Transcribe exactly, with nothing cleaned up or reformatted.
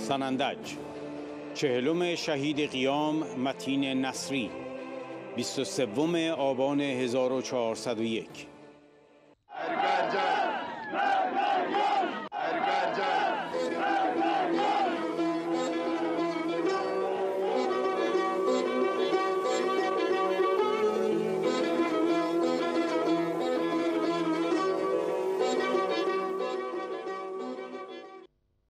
سنندج چهلم شهید قیام متین نصری بیست و سوم آبان هزار و چهارصد و یک